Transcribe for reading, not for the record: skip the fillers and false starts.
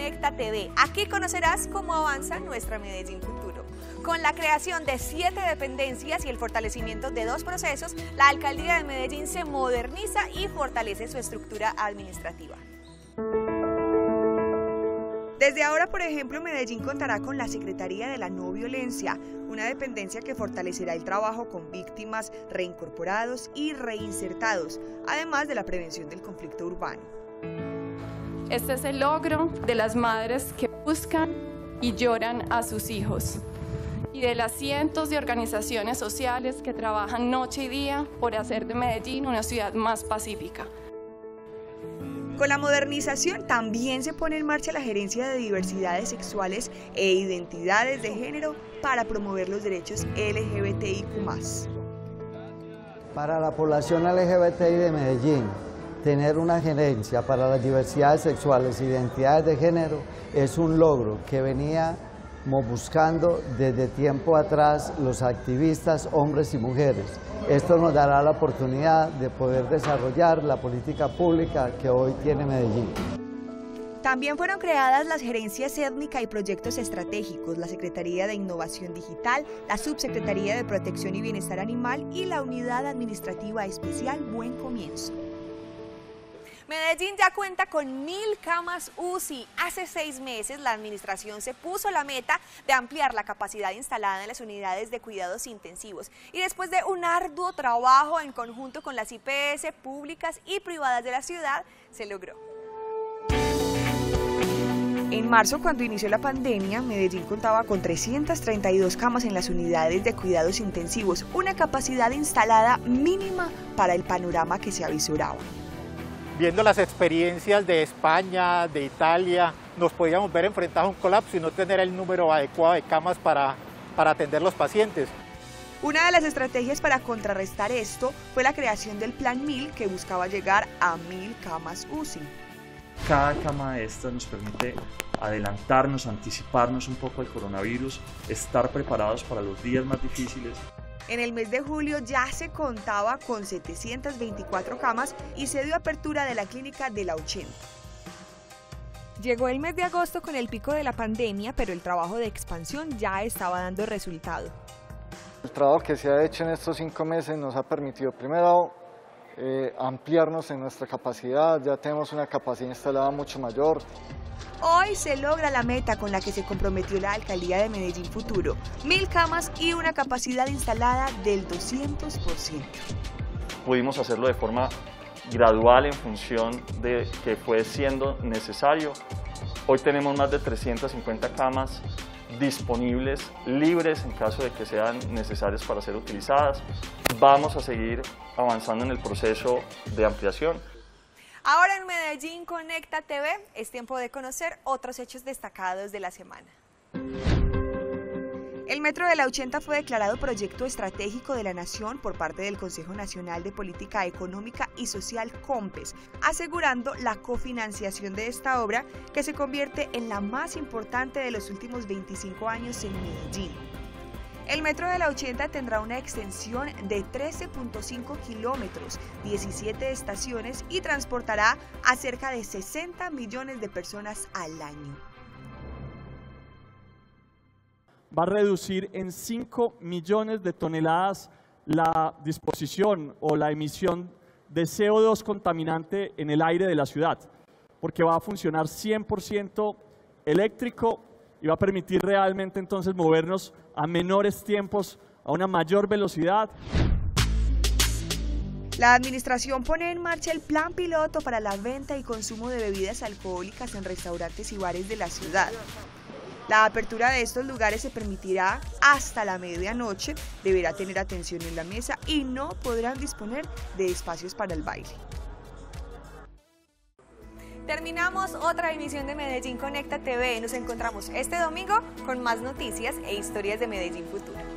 Conecta TV. Aquí conocerás cómo avanza nuestra Medellín Futuro. Con la creación de 7 dependencias y el fortalecimiento de 2 procesos, la Alcaldía de Medellín se moderniza y fortalece su estructura administrativa. Desde ahora, por ejemplo, Medellín contará con la Secretaría de la No Violencia, una dependencia que fortalecerá el trabajo con víctimas, reincorporados y reinsertados, además de la prevención del conflicto urbano. Este es el logro de las madres que buscan y lloran a sus hijos y de las cientos de organizaciones sociales que trabajan noche y día por hacer de Medellín una ciudad más pacífica. Con la modernización también se pone en marcha la Gerencia de Diversidades Sexuales e Identidades de Género para promover los derechos LGBTIQ+. Para la población LGBTI de Medellín, tener una gerencia para las diversidades sexuales e identidades de género es un logro que veníamos buscando desde tiempo atrás los activistas, hombres y mujeres. Esto nos dará la oportunidad de poder desarrollar la política pública que hoy tiene Medellín. También fueron creadas las Gerencias Étnica y Proyectos Estratégicos, la Secretaría de Innovación Digital, la Subsecretaría de Protección y Bienestar Animal y la Unidad Administrativa Especial Buen Comienzo. Medellín ya cuenta con 1000 camas UCI. Hace 6 meses la administración se puso la meta de ampliar la capacidad instalada en las unidades de cuidados intensivos. Y después de un arduo trabajo en conjunto con las IPS públicas y privadas de la ciudad, se logró. En marzo, cuando inició la pandemia, Medellín contaba con 332 camas en las unidades de cuidados intensivos, una capacidad instalada mínima para el panorama que se avisoraba. Viendo las experiencias de España, de Italia, nos podíamos ver enfrentados a un colapso y no tener el número adecuado de camas para atender los pacientes. Una de las estrategias para contrarrestar esto fue la creación del Plan 1000, que buscaba llegar a 1000 camas UCI. Cada cama de estas nos permite adelantarnos, anticiparnos un poco al coronavirus, estar preparados para los días más difíciles. En el mes de julio ya se contaba con 724 camas y se dio apertura de la clínica de la 80. Llegó el mes de agosto con el pico de la pandemia, pero el trabajo de expansión ya estaba dando resultado. El trabajo que se ha hecho en estos 5 meses nos ha permitido, primero, ampliarnos en nuestra capacidad. Ya tenemos una capacidad instalada mucho mayor. Hoy se logra la meta con la que se comprometió la Alcaldía de Medellín Futuro: 1000 camas y una capacidad instalada del 200%. Pudimos hacerlo de forma gradual en función de que fue siendo necesario. Hoy tenemos más de 350 camas disponibles, libres en caso de que sean necesarias para ser utilizadas. Vamos a seguir avanzando en el proceso de ampliación. Ahora en Medellín Conecta TV es tiempo de conocer otros hechos destacados de la semana. El Metro de la 80 fue declarado Proyecto Estratégico de la Nación por parte del Consejo Nacional de Política Económica y Social COMPES, asegurando la cofinanciación de esta obra, que se convierte en la más importante de los últimos 25 años en Medellín. El Metro de la 80 tendrá una extensión de 13.5 kilómetros, 17 estaciones y transportará a cerca de 60 millones de personas al año. Va a reducir en 5 millones de toneladas la disposición o la emisión de CO2 contaminante en el aire de la ciudad, porque va a funcionar 100% eléctrico y va a permitir realmente entonces movernos a menores tiempos, a una mayor velocidad. La administración pone en marcha el plan piloto para la venta y consumo de bebidas alcohólicas en restaurantes y bares de la ciudad. La apertura de estos lugares se permitirá hasta la medianoche, deberá tener atención en la mesa y no podrán disponer de espacios para el baile. Terminamos otra emisión de Medellín Conecta TV. Nos encontramos este domingo con más noticias e historias de Medellín Futuro.